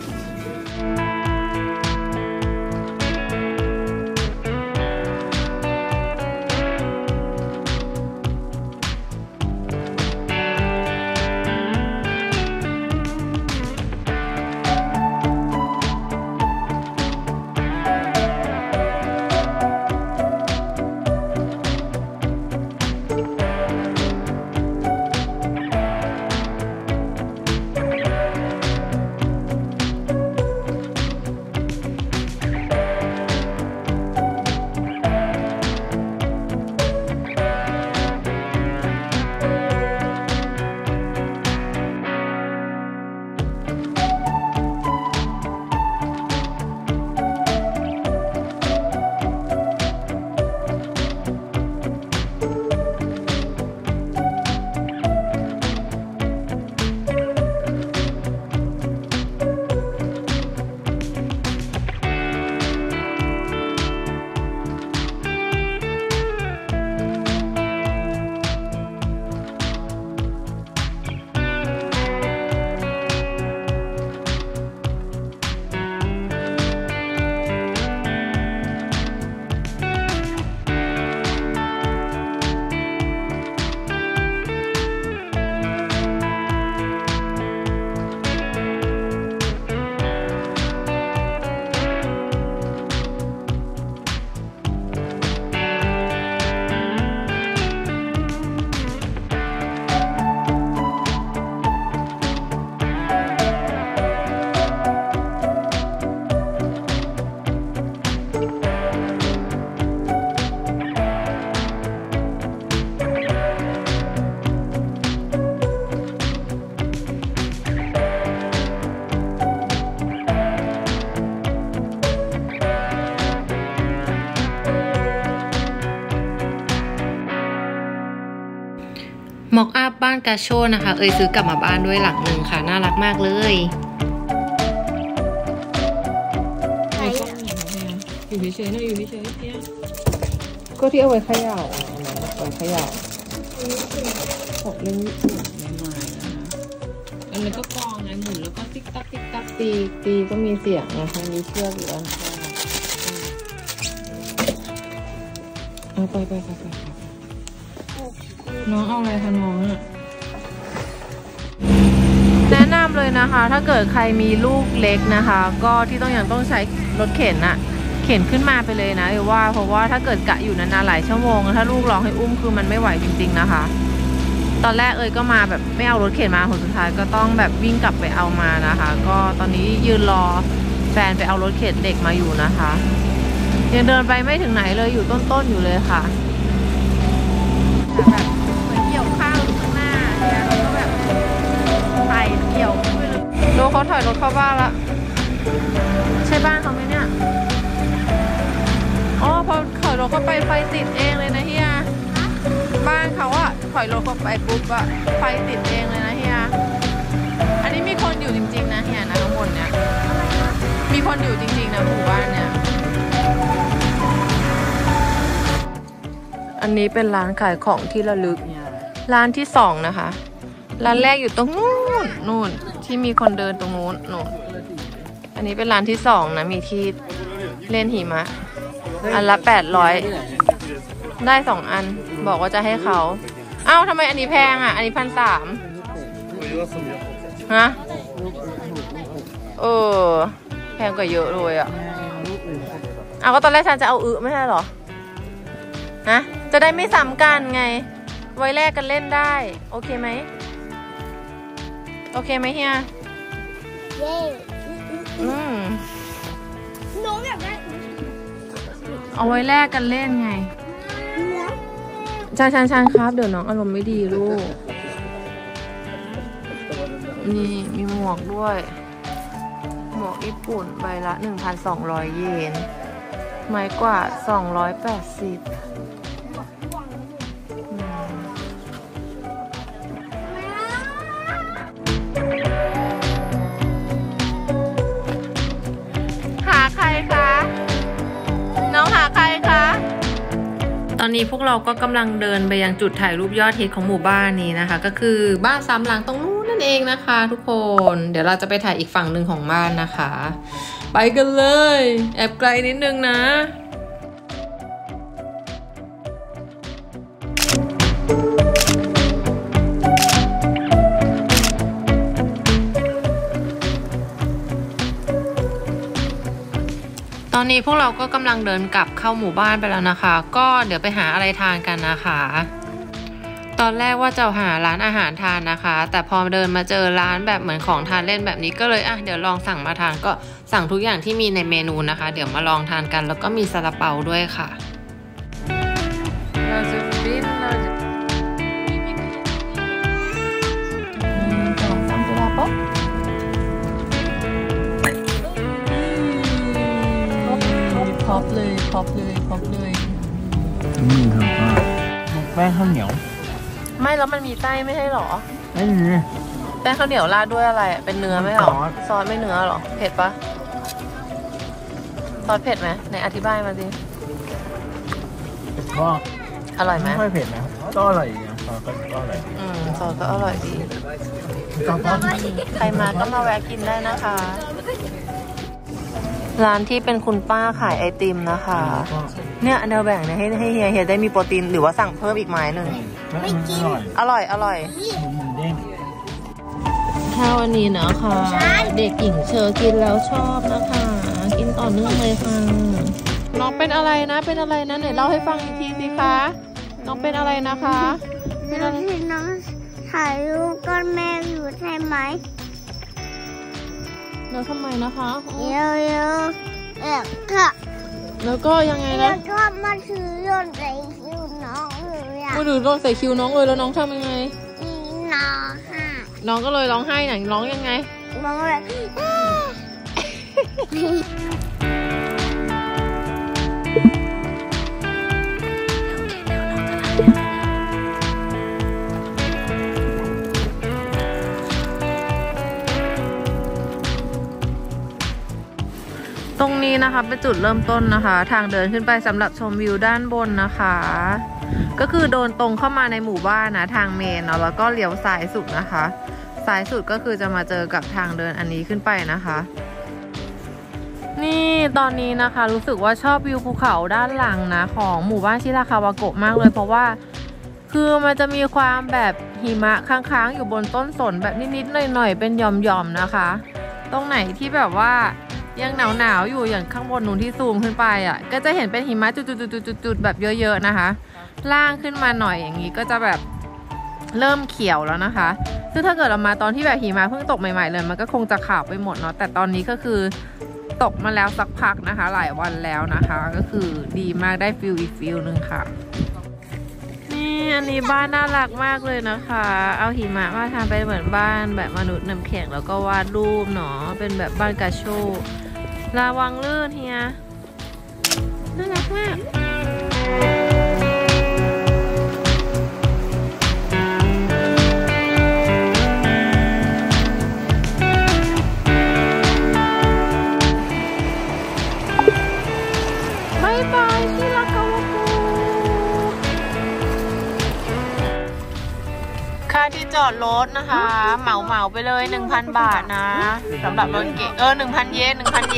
ม็อกอัพบ้านกาโชนะคะซื้อกลับมาบ้านด้วยหลังหนึ่งค่ะน่ารักมากเลยอยู่เฉยๆนะอยู่เฉยๆเนี่ยก็ที่เอาไว้เขย่าเอาไว้เขย่าของเล่นญี่ปุ่นใหม่ๆนะคะอันนี้ก็กองไงหมุนแล้วก็ติ๊กตักติ๊กตักตีก็มีเสียงนะคะมีเชือกอยู่ด้านข้างเอาไปน้องเอาอะไรคะน้องอ่ะแนะนำเลยนะคะถ้าเกิดใครมีลูกเล็กนะคะก็ที่ต้องใช้รถเข็นอะเข็นขึ้นมาไปเลยนะเพราะว่าถ้าเกิดกะอยู่นานๆหลายชั่วโมงถ้าลูกร้องให้อุ้มคือมันไม่ไหวจริงๆนะคะตอนแรกก็มาแบบไม่เอารถเข็นมาผลสุดท้ายก็ต้องแบบวิ่งกลับไปเอามานะคะก็ตอนนี้ยืนรอแฟนไปเอารถเข็นเด็กมาอยู่นะคะยังเดินไปไม่ถึงไหนเลยอยู่ต้นอยู่เลยค่ะแบบเหมือนเกี่ยวข้าวอยู่ข้างหน้าเนี่ยแล้วก็แบบไต่เกี่ยวขึ้นไปเลยดูเขาถอยรถเข้าบ้านละใช่บ้านเขาไหมเนี่ยอ๋อพอถอยรถเข้าไปไฟติดเองเลยนะเฮียบ้านเขาอะถอยรถเข้าไปปุ๊บอะไฟติดเองเลยนะเฮียอันนี้มีคนอยู่จริงๆนะเฮียนะข้างบนเนี่ยมีคนอยู่จริงๆนะหมู่บ้านเนี่ยอันนี้เป็นร้านขายของที่ระลึกร้านที่2นะคะร้านแรกอยู่ตรงนู่นที่มีคนเดินตรงนู้นอันนี้เป็นร้านที่2นะมีที่เล่นหิมะอันละ800ได้2อันบอกว่าจะให้เขาเอ้าทำไมอันนี้แพงอ่ะอันนี้1,300ฮะแพงกว่าเยอะเลยอ่ะเอาก็ตอนแรกฉันจะเอาไม่ใช่หรอฮะจะได้ไม่ซ้ำกันไงไว้แลกกันเล่นได้โอเคไหมโอเคไหมเฮียน้องอยากได้เอาไว้แลกกันเล่นไงชันครับเดี๋ยวน้องอารมณ์ไม่ดีลูกนี่มีหมวกด้วยหมวกญี่ปุ่นใบละ 1,200 เยนไม้กว่า280หาใครคะน้องหาใครคะตอนนี้พวกเราก็กำลังเดินไปยังจุดถ่ายรูปยอดฮิตของหมู่บ้านนี้นะคะก็คือบ้าน3 หลังตรงนู้นนั่นเองนะคะทุกคนเดี๋ยวเราจะไปถ่ายอีกฝั่งหนึ่งของบ้านนะคะไปกันเลยแอบไกลนิดนึงนะตอนนี้พวกเราก็กำลังเดินกลับเข้าหมู่บ้านไปแล้วนะคะก็เดี๋ยวไปหาอะไรทานกันนะคะตอนแรกว่าจะหาร้านอาหารทานนะคะแต่พอเดินมาเจอร้านแบบเหมือนของทานเล่นแบบนี้ก็เลยเดี๋ยวลองสั่งมาทานก็สั่งทุกอย่างที่มีในเมนูนะคะเดี๋ยวมาลองทานกันแล้วก็มีซาลาเปาด้วยค่ะเราจะบินเราจะสั่งซาลาเปาพอบเลยแป้งข้าวเหนียวไม่แล้วมันมีไส้ไม่ใช่หรอไม่มีแป้งข้าวเหนียวราดด้วยอะไรเป็นเนื้อไหมหรอซอสไม่เนื้อหรอเผ็ดปะซอสเผ็ดไหมไหนอธิบายมาสิก็อร่อยไหมไม่ค่อยเผ็ดนะก็อร่อยนะซอสก็อร่อยซอสก็อร่อยดีใครมาก็มาแวะกินได้นะคะร้านที่เป็นคุณป้าขายไอติมนะคะเนี่ยเดี๋ยวแบ่งเนี่ยให้เฮียได้มีโปรตีนหรือว่าสั่งเพิ่มอีกไม้หนึ่งไม่กินอร่อยข้าววันนี้นะคะเด็กหญิงเชอกินแล้วชอบนะคะกินต่อเนื่องเลยค่ะน้องเป็นอะไรนะไหนเล่าให้ฟังอีกทีสิคะน้องเป็นอะไรนะคะน้องถ่ายรูปก้อนแม่อยู่ใช่ไหมแล้วทำไมนะคะเยอะค่ะแล้วก็ยังไงนะแล้วก็มาถือโยนใส่คิวน้องเลยมาถือโยนใส่คิวน้องเลยแล้วน้องทำยังไงน้องก็เลยร้องไห้หนังร้องยังไงร้องเลยนี้นะคะเป็นจุดเริ่มต้นนะคะ ทางเดินขึ้นไปสำหรับชมวิวด้านบนนะคะ ก็คือโดนตรงเข้ามาในหมู่บ้านนะทางเมนเนาะแล้วก็เลี้ยวซ้ายสุดนะคะซ้ายสุดก็คือจะมาเจอกับทางเดินอันนี้ขึ้นไปนะคะ นี่ตอนนี้นะคะรู้สึกว่าชอบวิวภูเขาด้านหลังนะของหมู่บ้านชิราคาวาโกะมากเลยเพราะว่าคือมันจะมีความแบบหิมะค้างๆอยู่บนต้นสนแบบนิดๆหน่อยๆเป็นหย่อมๆนะคะตรงไหนที่แบบว่ายังหนาวๆอยู่อย่างข้างบนนู้นที่ซูมขึ้นไปอ่ะก็จะเห็นเป็นหิมะจุดๆๆๆแบบเยอะๆนะคะล่างขึ้นมาหน่อยอย่างนี้ก็จะแบบเริ่มเขียวแล้วนะคะซึ่งถ้าเกิดเรามาตอนที่แบบหิมะเพิ่งตกใหม่ๆเลยมันก็คงจะขาวไปหมดเนาะแต่ตอนนี้ก็คือตกมาแล้วสักพักนะคะหลายวันแล้วนะคะก็คือดีมากได้ฟิลอีกฟิลนึงค่ะนี่อันนี้บ้านน่ารักมากเลยนะคะเอาหิมะมาทำเป็นเหมือนบ้านแบบมนุษย์น้ำแข็งแล้วก็วาดรูปเนาะเป็นแบบบ้านกาโชระวังลื่นเฮียน่ารักมากค่าที่จอดรถนะคะเหมาไปเลย 1,000 บาทนะสำหรับรถเก๋ง1,000 เยน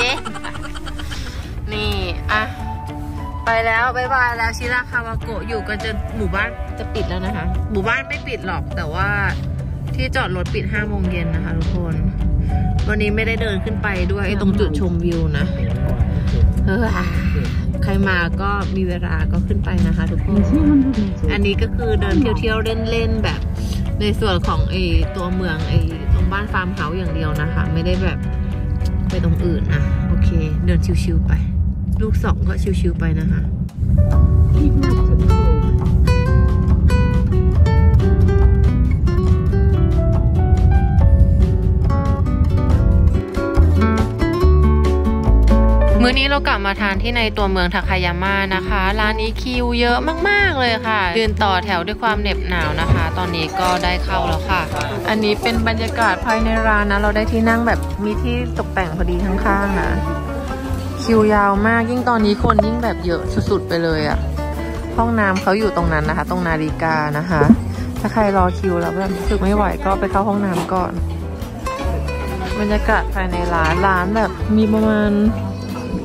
นี่อ่ะไปแล้วบ๊ายบายแล้วชิราคาวาโกะอยู่กันจนหมู่บ้านจะปิดแล้วนะคะหมู่บ้านไม่ปิดหรอกแต่ว่าที่จอดรถปิด 5 โมงเย็นนะคะทุกคนวันนี้ไม่ได้เดินขึ้นไปด้วยตรงจุดชมวิวนะใครมาก็มีเวลาก็ขึ้นไปนะคะทุกคนอันนี้ก็คือเดินเที่ยวเล่นๆแบบในส่วนของตัวเมืองตรงบ้านฟาร์มเฮาส์อย่างเดียวนะคะไม่ได้แบบไปตรงอื่นนะโอเคเดินชิวๆไปลูก2ก็ชิวๆไปนะคะ มื้อนี้เรากลับมาทานที่ในตัวเมืองทาคายาม่านะคะร้านนี้คิวเยอะมากๆเลยค่ะยืนต่อแถวด้วยความเหน็บหนาวนะคะตอนนี้ก็ได้เข้าแล้วค่ะอันนี้เป็นบรรยากาศภายในร้านนะเราได้ที่นั่งแบบมีที่ตกแต่งพอดีข้างๆนะคิวยาวมากยิ่งตอนนี้คนยิ่งแบบเยอะสุดๆไปเลยอ่ะห้องน้ำเขาอยู่ตรงนั้นนะคะตรงนาฬิกานะคะถ้าใครรอคิวแล้วแบบรู้สึกไม่ไหวก็ไปเข้าห้องน้ำก่อนบรรยากาศภายในร้านแบบมีประมาณ1 2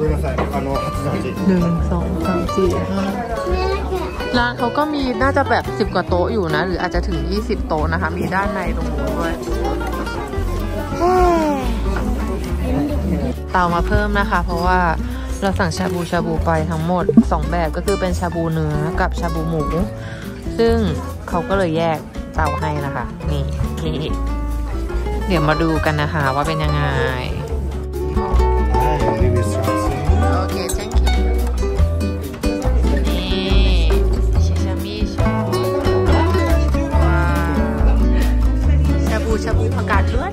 3 4 5ร้านเขาก็มีน่าจะแบบ10 กว่าโต๊ะอยู่นะหรืออาจจะถึง20 โต๊ะนะคะมีด้านในตรงนู้นด้วยเตามาเพิ่มนะคะเพราะว่าเราสั่งชาบูไปทั้งหมด2แบบก็คือเป็นชาบูเนื้อกับชาบูหมูซึ่งเขาก็เลยแยกเตาให้นะคะนี่เดี๋ยวมาดูกันนะคะว่าเป็นยังไงโอเค thank you นี่ชิซามิโชว้าวชาบูผักกาดเลือด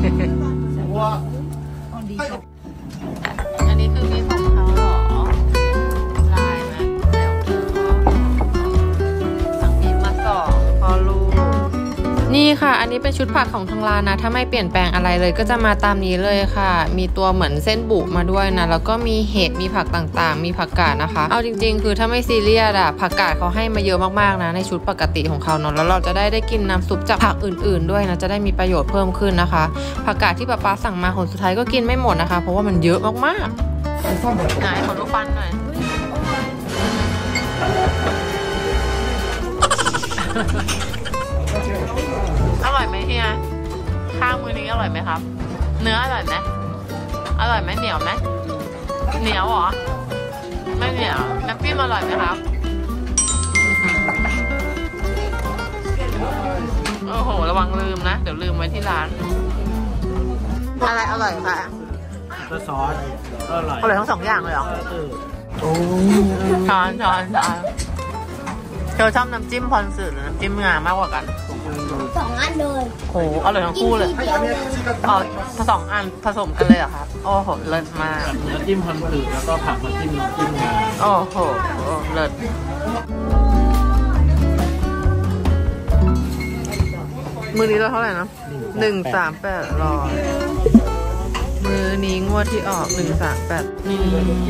อันนี้คือมีของเขาเหรอลายไหมแล้วเธอสั่งบีบมา2พอลูกนี่ค่ะอันนี้เป็นชุดผักของทางร้านนะถ้าไม่เปลี่ยนแปลงอะไรเลยก็จะมาตามนี้เลยค่ะมีตัวเหมือนเส้นบุมาด้วยนะแล้วก็มีเห็ดมีผักต่างๆมีผักกาดนะคะเอาจริงๆคือถ้าไม่ซีเรียสอะผักกาดเขาให้มาเยอะมากๆนะในชุดปกติของเขาเนาะแล้วเราจะได้กินน้ำซุปจากผักอื่นๆด้วยนะจะได้มีประโยชน์เพิ่มขึ้นนะคะผักกาดที่ป๊าสั่งมาคนสุดท้ายก็กินไม่หมดนะคะเพราะว่ามันเยอะมากๆไหนขอดูฟันหน่อยอร่อยไหมเฮียข้าวมือนี้อร่อยไหมครับเนื้ออร่อยไหมเหนียวไหมเหนียวเหรอไม่เหนียวน้ำจิ้มอร่อยไหมครับโอ้โหระวังลืมนะเดี๋ยวลืมไว้ที่ร้านอะไรอร่อยคะก็ซอสก็อร่อยทั้ง2 อย่างเลยเหรอโอ้ช้อนเธอชอบน้ำจิ้มพรสื่อหรือน้ำจิ้มงามากกว่ากัน 2 อันเลยโหอร่อยทั้งคู่เลยอ๋อ2 อันผสมกันเลยเหรอครับโอ้โหเลิศมากเนื้อจิ้มพันธุ์แล้วก็ผักมาจิ้มงาโอ้โหเลิศมือนี้เราเท่าไหร่นะ138 100 มือนี้งวดที่ออก138นี่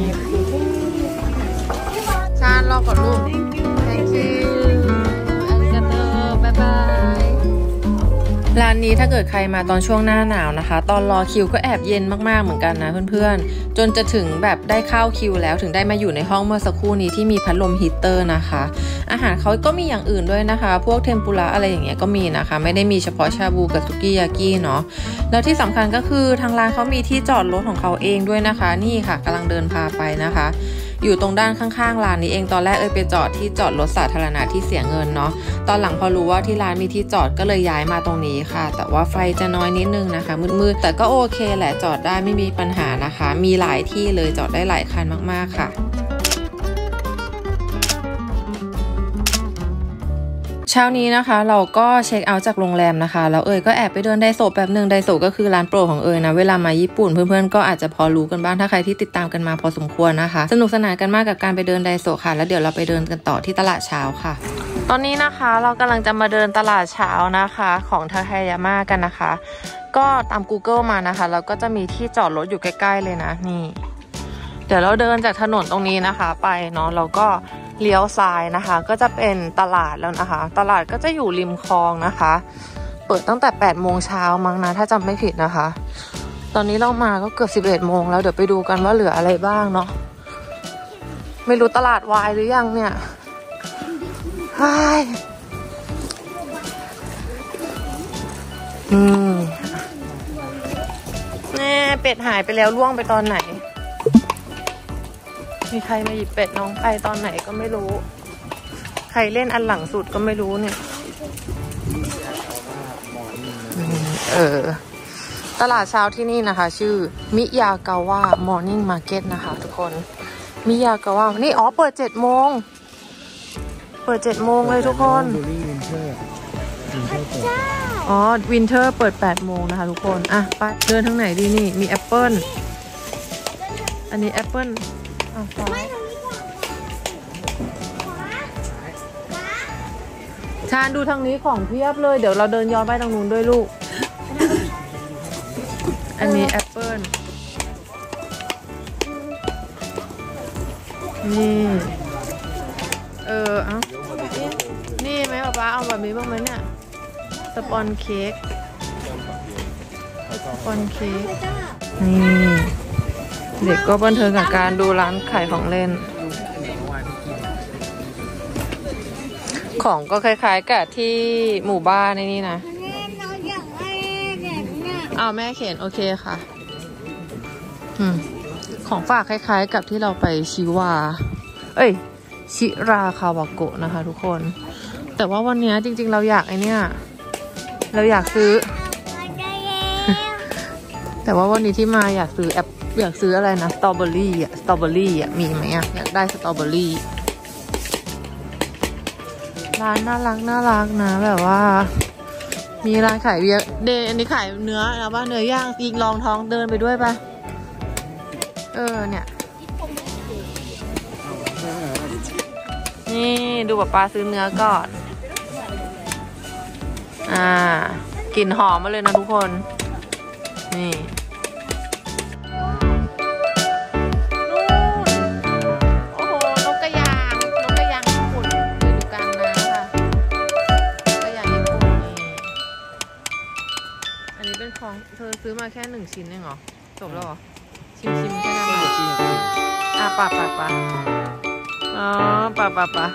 ชาญรอก่อนลูก thank you อาริกาโตบ๊ายบายร้านนี้ถ้าเกิดใครมาตอนช่วงหน้าหนาวนะคะตอนรอคิวก็แอบเย็นมากๆเหมือนกันนะเพื่อนๆจนจะถึงแบบได้เข้าคิวแล้วถึงได้มาอยู่ในห้องเมื่อสักครู่นี้ที่มีพัดลมฮีตเตอร์นะคะอาหารเขาก็มีอย่างอื่นด้วยนะคะพวกเทมปุระอะไรอย่างเงี้ยก็มีนะคะไม่ได้มีเฉพาะชาบูกับสุกี้ยากิเนาะแล้วที่สำคัญก็คือทางร้านเขามีที่จอดรถของเขาเองด้วยนะคะนี่ค่ะกำลังเดินพาไปนะคะอยู่ตรงด้านข้างๆร้านนี้เองตอนแรกไปจอดที่จอดรถสาธารณะที่เสียเงินเนาะตอนหลังพอรู้ว่าที่ร้านมีที่จอดก็เลยย้ายมาตรงนี้ค่ะแต่ว่าไฟจะน้อยนิดนึงนะคะมืดๆแต่ก็โอเคแหละจอดได้ไม่มีปัญหานะคะมีหลายที่เลยจอดได้หลายคันมากๆค่ะเช้านี้นะคะเราก็เช็คเอาท์จากโรงแรมนะคะแล้วก็แอบไปเดินไดโซะแป๊บนึงไดโซะก็คือร้านโปรดของนะเวลามาญี่ปุ่นเพื่อนๆก็อาจจะพอรู้กันบ้างถ้าใครที่ติดตามกันมาพอสมควรนะคะสนุกสนานกันมากกับการไปเดินไดโซะค่ะแล้วเดี๋ยวเราไปเดินกันต่อที่ตลาดเช้าค่ะตอนนี้นะคะเรากำลังจะมาเดินตลาดเช้านะคะของทาเคยาม่ากันนะคะก็ตาม Google มานะคะแล้วก็จะมีที่จอดรถอยู่ใกล้ๆเลยนะนี่เดี๋ยวเราเดินจากถนนตรงนี้นะคะไปเนาะเราก็เลี้ยวซ้ายนะคะก็จะเป็นตลาดแล้วนะคะตลาดก็จะอยู่ริมคลองนะคะเปิดตั้งแต่8 โมงเช้ามั้งนะถ้าจำไม่ผิดนะคะตอนนี้เรามาก็เกือบ11 โมงแล้วเดี๋ยวไปดูกันว่าเหลืออะไรบ้างเนาะไม่รู้ตลาดวายหรือยังเนี่ยแน่เป็ดหายไปแล้วล่วงไปตอนไหนมีใครมาหยิบเป็ดน้องไปตอนไหนก็ไม่รู้ใครเล่นอันหลังสุดก็ไม่รู้เนี่ยตลาดเช้าที่นี่นะคะชื่อมิยากาวะมอร์นิ่งมาร์เก็ตนะคะทุกคนมิยากาวะนี่เปิด7 โมงเปิด7 โมงเลยทุกคนวินเทอร์เปิด8 โมงนะคะทุกคนอ่ะไปเดินทางไหนดีนี่มีแอปเปิ้ลอันนี้แอปเปิ้ลชาญดูทางนี้ของเพียบเลยเดี๋ยวเราเดินย้อนไปทางนู้นด้วยลูกอันนี้แอปเปิ้ลนี่นี่ไหมป๊าเอาแบบนี้บ้างไหมเนี่ยสปอนเค้กนี่เด็กก็บันเทิงกับการดูร้านขายของเล่นของก็คล้ายๆกับที่หมู่บ้านนี่นะแม่เขียนโอเคค่ะของฝากคล้ายๆกับที่เราไปชิราคาวาโกะนะคะทุกคนแต่ว่าวันนี้จริงๆเราอยากเราอยากซื้อ แต่ว่าวันนี้ที่มาอยากซื้ออะไรนะสตรอเบอรี่มีไหมอยากได้สตรอเบอรี่ร้านน่ารักนะแบบว่ามีร้านขายเบียร์อันนี้ขายเนื้อแล้วว่าเนื้อย่างอีกลองท้องเดินไปด้วยปะเนี่ยนี่ดูป๊าซื้อเนื้อก่อนกลิ่นหอมมาเลยนะทุกคนนี่โอ้โหนกกระยางญี่ปุ่นอยู่กลางน้ำค่ะนกกระยางญี่ปุ่นนี่อันนี้เป็นของเธอซื้อมาแค่1 ชิ้นเองเหรอจบแล้วเหรอชิมแค่นั้นเหรอป่ะป่ะ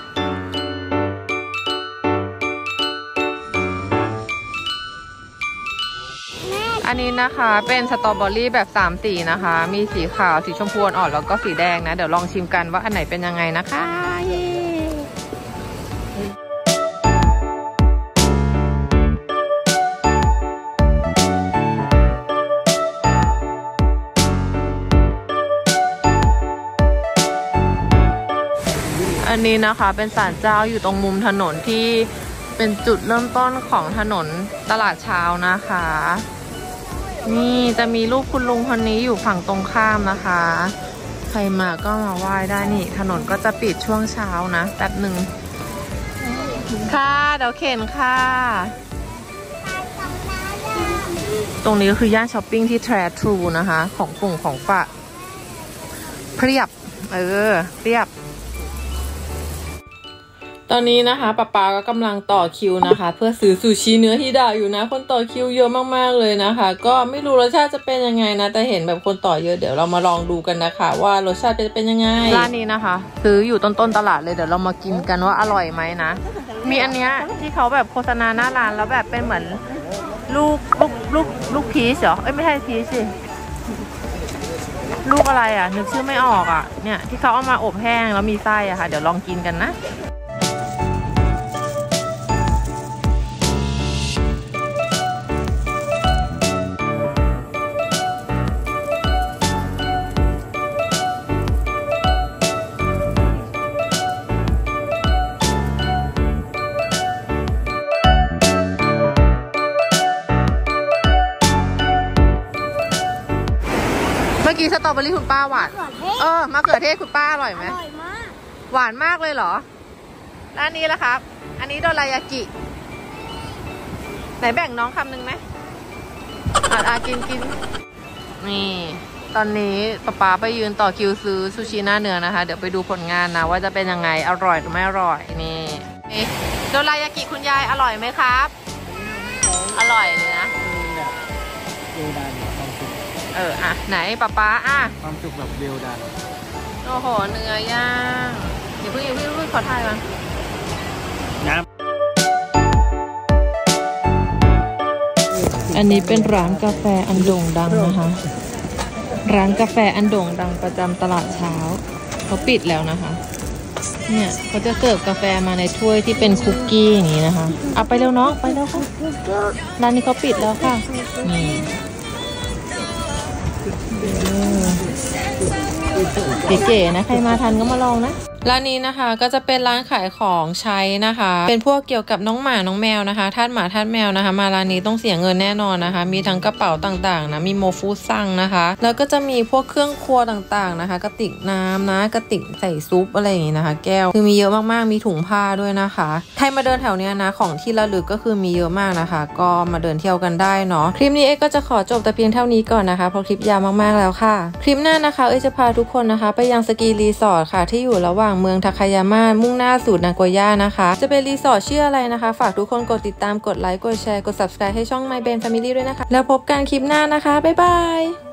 อันนี้นะคะเป็นสตรอเบอรี่แบบ3 สีนะคะมีสีขาวสีชมพูอ่อนแล้วก็สีแดงนะเดี๋ยวลองชิมกันว่าอันไหนเป็นยังไงนะคะอันนี้นะคะเป็นศาลเจ้าอยู่ตรงมุมถนนที่เป็นจุดเริ่มต้นของถนนตลาดเช้านะคะนี่จะมีรูปคุณลุงคนนี้อยู่ฝั่งตรงข้ามนะคะใครมาก็มาไหว้ได้นี่ถนนก็จะปิดช่วงเช้านะแป๊บหนึ่งค่ะเดี๋ยวเข็นค่ะตรงนี้ก็คือย่านช้อปปิ้งที่แทรทรูนะคะ ของกลุ่มของฝากเพียบเพียบตอนนี้นะคะป๊าก็กำลังต่อคิวนะคะ เพื่อซื้อซูชิเนื้อฮิดะอยู่นะคนต่อคิวเยอะมากๆเลยนะคะ ก็ไม่รู้รสชาติจะเป็นยังไงนะแต่เห็นแบบคนต่อเยอะเดี๋ยวเรามาลองดูกันนะคะว่ารสชาติจะเป็นยังไงร้านนี้นะคะซื้ออยู่ต้นตลาดเลยเดี๋ยวเรามากินกันว่าอร่อยไหมนะมีอันเนี้ยที่เขาแบบโฆษณาหน้าร้านแล้วแบบเป็นเหมือนลูกพีชเหรอไม่ใช่พีชสิลูกอะไรอ่ะนึกชื่อไม่ออกอ่ะเนี่ยที่เขาเอามาอบแห้งแล้วมีไส้อ่ะค่ะเดี๋ยวลองกินกันนะเมื่อกี้สตรอเบอรี่คุณป้าหวานมะเขือเทศคุณป้าอร่อยไหมอร่อยมากหวานมากเลยเหรอร้านนี้ละครับอันนี้โดรายากิไหนแบ่งน้องคำหนึ่งไหมกินนี่ตอนนี้ป๊าไปยืนต่อคิวซื้อซูชิหน้าเนื้อนะคะเดี๋ยวไปดูผลงานนะว่าจะเป็นยังไงอร่อยหรือไม่อร่อยนี่โดรายากิคุณยายอร่อยไหมครับอร่อยเลยนะไหนป๊าความสุขแบบเดียวดายโอ้โหเนื้อย่างอย่าเพิ่งขอถ่ายมาอันนี้เป็นร้านกาแฟอันโด่งดังนะคะร้านกาแฟอันโด่งดังประจำตลาดเช้าเขาปิดแล้วนะคะเนี่ยเขาจะเสิร์ฟกาแฟมาในถ้วยที่เป็นคุกกี้อย่างนี้นะคะเอาไปเร็วน้องไปเร็วค่ะร้านนี้เขาปิดแล้วค่ะนี่เก๋ๆนะใครมาทันก็มาลองนะร้านนี้นะคะก็จะเป็นร้านขายของใช้นะคะเป็นพวกเกี่ยวกับน้องหมาน้องแมวนะคะทาสหมาทาสแมวนะคะมาร้านนี้ต้องเสียเงินแน่นอนนะคะมีทั้งกระเป๋าต่างๆนะมีโมฟูซังนะคะแล้วก็จะมีพวกเครื่องครัวต่างๆนะคะกระติกน้ำนะกระติกใส่ซุปอะไรอย่างงี้นะคะแก้วคือมีเยอะมากๆมีถุงผ้าด้วยนะคะใครมาเดินแถวเนี้ยนะของที่ระลึกก็คือมีเยอะมากนะคะก็มาเดินเที่ยวกันได้เนาะคลิปนี้ก็จะขอจบแต่เพียงเท่านี้ก่อนนะคะเพราะคลิปยาวมากๆแล้วค่ะคลิปหน้านะคะจะพาทุกคนนะคะไปยังสกีรีสอร์ทค่ะที่อยู่ระหว่างเมืองทาคายาม่ามุ่งหน้าสู่นาโกย่านะคะจะเป็นรีสอร์ทชื่ออะไรนะคะฝากทุกคนกดติดตามกดไลค์กดแชร์กด subscribe ให้ช่อง My Ben Family ด้วยนะคะแล้วพบกันคลิปหน้านะคะบ๊ายบาย